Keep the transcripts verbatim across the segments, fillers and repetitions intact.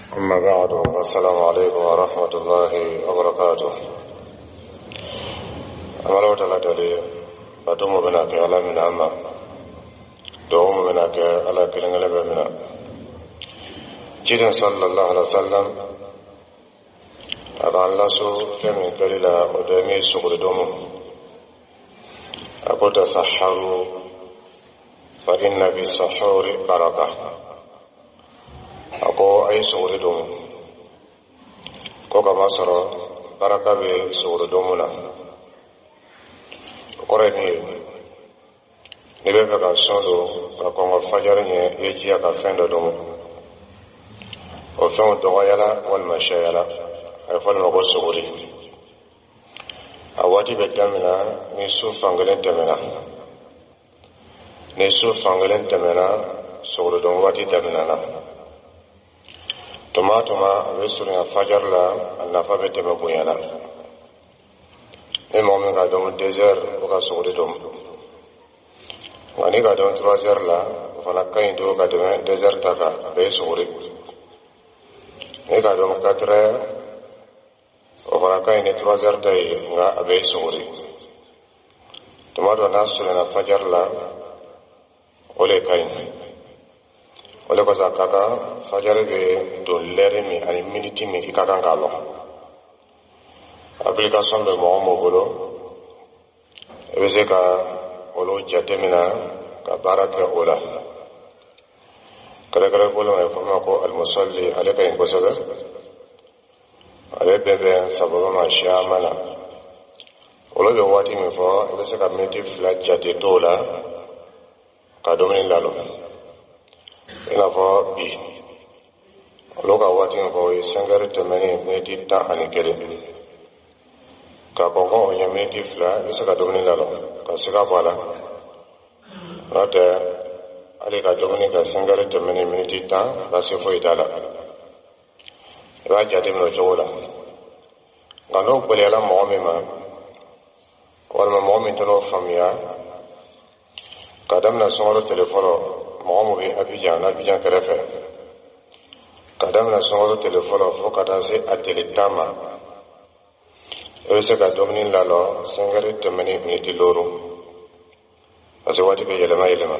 أما بعد السلام عليكم ورحمة الله وبركاته. أمرو تلاتلي بدوم بناك على من أما دوم بناك على كلمة بمنا جيد صلى الله عليه وسلم أبا الله سو فمن كليلا ودمي سقر دوم أقول تسحروا فإن في السحور بركة ako ay sore domu ko kama soro baraka be sore domu na kore ni ni be ka sondo ka ko fajar ni e ji ka fendo domu o fon do yala wal mashayala ay fon ma ko sore awati be tamina ni su fangalen tamina ni su fangalen tamina sore domu wati tamina na tuma tuma a bɛ surunya fajar la a nafa bɛ tɛmɛ bonya na ni mɔgɔ min ka dɔn deux heures o ka sogori dɔn nka ni ka dɔn trois heures la o fana ka ɲi to ka tɛmɛ deux heures ta kan a bɛ sogori ni ka dɔn quatre heures o fana ka ɲi ni trois heures ta ye nka a bɛ sogori tuma dɔ n'a surunya fajar la o le ka ɲi ole ko zakaka fajare be do lere mi ani minute mi ikaka ngalo application be mo mo bolo e be se ka olo jatemina ka baraka ola kala kala bolo e fama ko al musalli alaka in kosaga ale be be sababa ma shamala olo be wati mi fo e be se ka minute fla jate tola ka domini lalo ina fɔ bi olu ka waati min fɔ o ye sangari tɛmɛnen miniti tan ani kelen ka kɔnkɔn o ɲɛ miniti fila i bɛ se ka dumuni lalɔ ka siga bɔ a la n'o tɛ hali ka dumuni ka sangari tɛmɛnen miniti tan baasi foyi t'a la i b'a jateminɛ o cogo la nka n'o gɛlɛyala mɔgɔ min ma walima mɔgɔ min tɛ n'o faamuya ka daminɛ sunkalo tile fɔlɔ mɔgɔ min bɛ Abidjan n'Abidjan kɛrɛfɛ ka daminɛ sunkalo tile fɔlɔ fo ka taa se a tile tan ma i bɛ se ka dumuni lalɔ sangari tɛmɛnen miniti looro parce que waati bɛ yɛlɛma yɛlɛma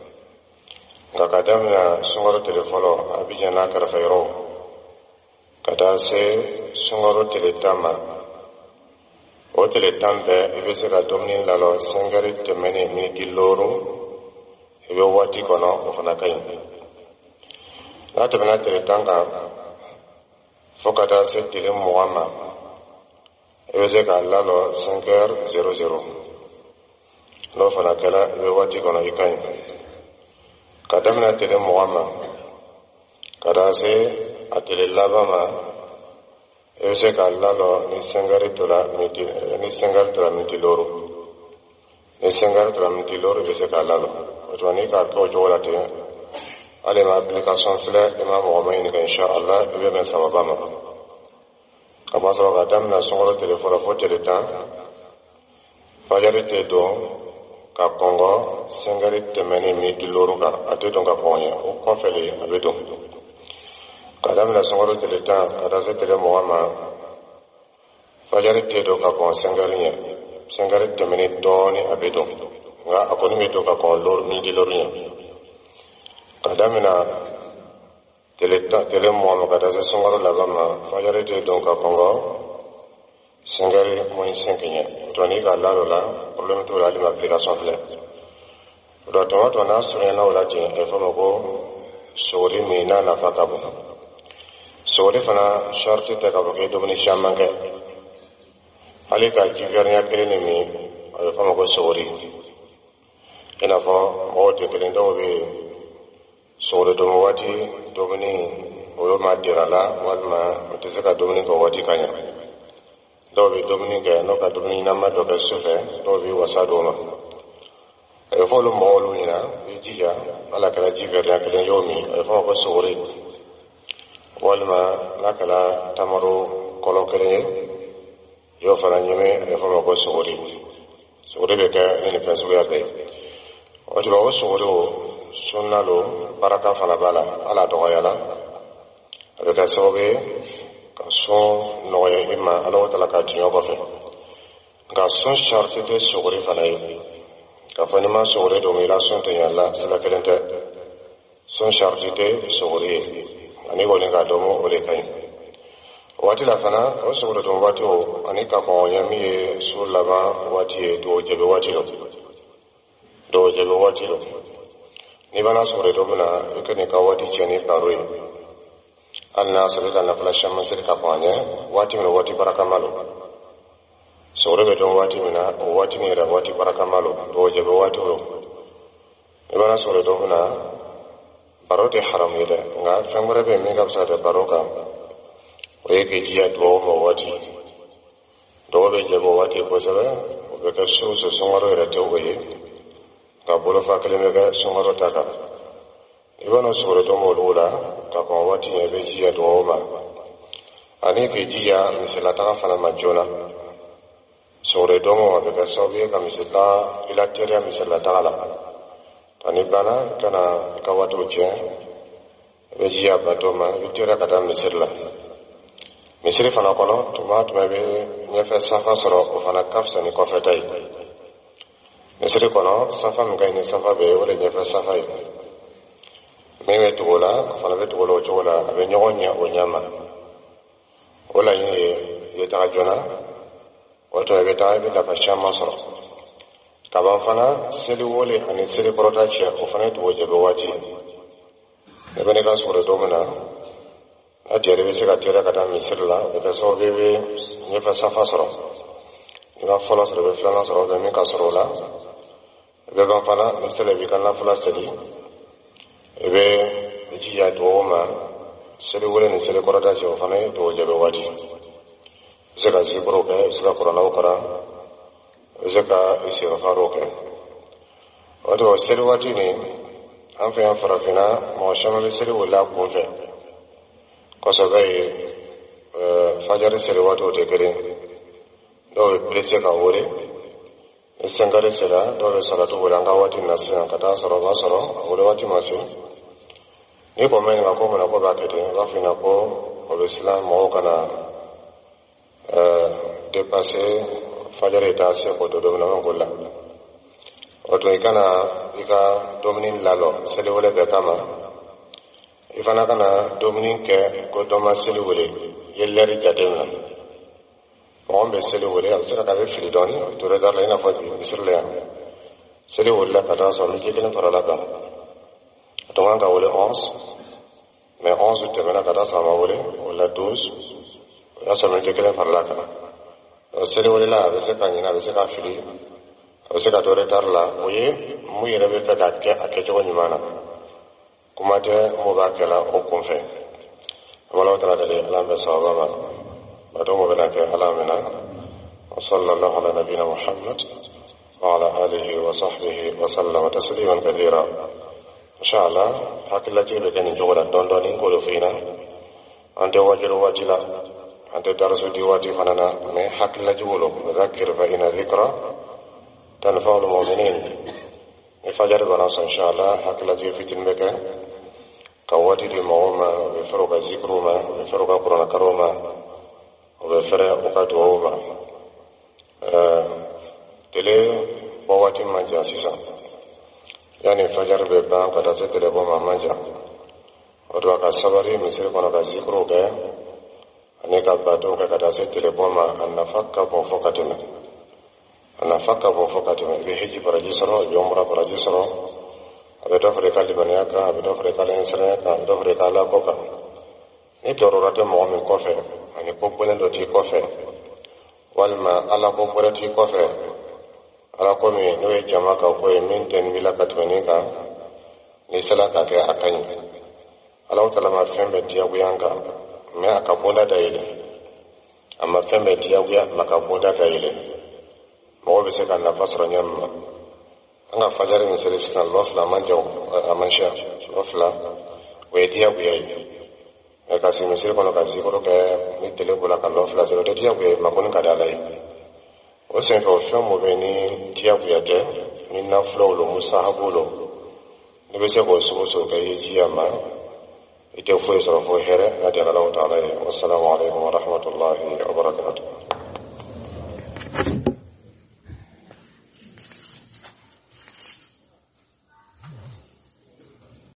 nka ka daminɛ sunkalo tile fɔlɔ Abidjan n'a kɛrɛfɛ yɔrɔw ka taa se sunkalo tile tan ma o tile tan bɛɛ i bɛ se ka dumuni lalɔ sangari tɛmɛnen miniti looro i bɛ waati kɔnɔ o fana ka ɲi n'a tɛmɛna tile tan kan fo ka taa se tile mugan ma i bɛ se k'a lalɔ cinq heures zéro zéro n'o fana kɛra i bɛ waati kɔnɔ i ka ɲi ka daminɛ tile mugan ma ka taa se a tile laban ma i bɛ se k'a lalɔ ni cinq heures tora miniti ni cinq heures tora miniti looro ni cinq heures tora miniti looro i bɛ se k'a lalɔ ni ka kɛ o cogo la ten hali ma application filɛ i ma mɔgɔ ma ɲininka inshallah i bɛ bɛn sababa ma ka ma sɔrɔ ka daminɛ sunkalo tile fɔlɔ fo tile tan fajari tɛ don ka kɔngɔ sangari tɛmɛnen miniti looro kan a tɛ don ka kɔngɔ ɲɛ o kɔfɛ de a bɛ don ka daminɛ sunkalo tile tan ka taa se tile mugan ma fajari tɛ don ka kɔngɔ sangari ɲɛ sangari tɛmɛnen dɔɔnin a bɛ don nka a kɔni bɛ to ka kɔn lori miniti lori ɲɛ ka daminɛ tile tan tile mugan ma ka taa se sunkalo laban ma fajari tɛ don ka kɔngɔ sangari moins cinq ɲɛ to ni ka lalɔ la problème t'o la hali ma application filɛ o la tuma tuma n'a surunyana o la ten a bɛ fɔ ma ko sogori min n'a nafa ka bon sogori fana charti tɛ k'a fɔ k'i ye dumuni caman kɛ hali ka ji verre ɲɛ kelen de min a bɛ fɔ ma ko sogori i n'a fɔ mɔgɔw tɛ kelen dɔw bɛ yen sogori dɔn waati dumuni olu ma dira la walima o tɛ se ka dumuni kɛ waati ka ɲɛ dɔw bɛ dumuni kɛ n'o ka dumuni ɲɛnama dɔ kɛ sufɛ dɔw bɛ wasa d'o ma a bɛ fɔ olu mɔgɔw olu ɲɛna i jija ala kɛra ji verre kelen y'o min a bɛ fɔ ma ko sogori walima n'a kɛra tamaro kɔlɔ kelen ye i y'o fana ɲimi a bɛ fɔ ma ko sogori sogori bɛ kɛ ni nin fɛn suguya bɛɛ ye o tuma o sogori o sunna lo baraka fana b'a la ala dɔgɔya la avec un sauvé, quand son noyé ima, alors t'as la carte fait. Quand son charté de souris fanaï, quand fanima souris domination là, c'est la quelente, son charté de souris, ani golinga domo olekai. Wati la fana, o souris don wati o, ani kapon yami sur l'avant wati do jebe wati lo, do jebe wati lo. Ni bana souris domina, que ni kawati cheni parui. Alna sabila na flasha masir kapanya wati mina wati barakamalo sore be don wati mina wati ni ra wati barakamalo do je be wati ro ibana sore do na barote haram ile nga fangore be me gabsa de baroka o yake jiya do mo wati do be je bo wati ko sala o be ka so so songaro ira te o ye ka bolo fa kale me ga songaro taka ibana sore do mo lula ka ko wati ne be jiya do ma ani ke jiya misala ta fana majona sore do mo be ka so be ka misala ila tere misala ta la tani bana kana ka wato je be jiya ba do ma be tere ka ta misala misiri fana kono tuma tuma be ne fe safa soro o fana kafsa ni ko fe tai misiri kono safa ngai ni safa be wala ne fe safa yi mewe tugola fana be tugolo chola abe nyonya o nyama wala yi yeta jona wato be ta be la fasha masoro kaban fana seli wole ani seli porota che o fana to je be wati e bene ka sore do mana a jere be se ka tera kata misirla be ka so be be ne fa safa soro ina fola soro be flana soro be me ka soro la be ban fana misele be kana fula seli ebe jiya do ma sele wole ni sele korata je ofane do je be wati zeka zibro ke zeka korana okara zeka isi faro ke wato sele wati ni an fa farafina mo shama be sele wala ko fe ko so gai fajar sele wato de kere do prese ka wore sengare sela do be salatu wala nga wati nasa kata soro ba soro wole wati mase ni ko men ga ko na ko ba kete ga fina ko o islam mo kana euh dépasser fajare ta se ko do do na ko la o to ikana ika dominin lalo sele wala be kama ifana kana dominin ke ko do ma sele wala yelleri jadena mo be sele wala am saka ka be fili doni to reda la ina fa bisirle ya sele wala kata so mi ke ken farala ka donc on a onze mais onze te mena kada sama wole wala douze ya so men kele farla kana sele wole la be se kanyina be se ka fili be se ka dore tarla oye mu yere be ka ke ake jogo nyimana kuma te mo ba kala o konfe wala tara dale lambe sawaba ma bato mo bela ke alamina sallallahu ala nabiyina muhammad wa ala alihi wa sahbihi wa sallama tasliman kathira inshallah hakilla ke be kan jogola don don in ko fina ante wajiro wajila ante darasu di wati fanana me hakilla jogolo zakir fa ina dhikra tanfa'ul mu'minin e fajar bana so inshallah hakilla je fitin be ka kawati di mawma be faroka zikruma be faroka qur'an karoma o be fere o ka to ma euh tele bawati manja sisa yani fajar be ban kata se tele bo manja odo ka sabari misir kono ka zikro ke ane ka bato ka kata se tele bo ma anafaka bo fokatina anafaka bo fokatina be hiji parajisoro yomra parajisoro abe do fere kali baniaka abe do fere kali insere ka do fere kala koka ni dororate mo min kofe ani ko bolendo ti kofe walma ala ko borati kofe ala ko mi no e jama ka ko e min ten mila katwani ka ni sala ka ke akani ala wata ma fembe tiya guyanga me aka bonda daile amma fembe tiya guya maka bonda daile mo be se kan na fasro nyam anga fajari ni sele sna lofla manjo amansha lofla we tiya guya e ka si misir kono ka si ko ke ni tele ko la ka lofla se do tiya guya makoni ka dalai o se ko femo be ni tiya guya te ni na flow lo musahabulo ni be se ko so so ka yi yama ite foy so fo here ati Allah ta'ala. Wassalamu alaikum wa rahmatullahi wa barakatuh.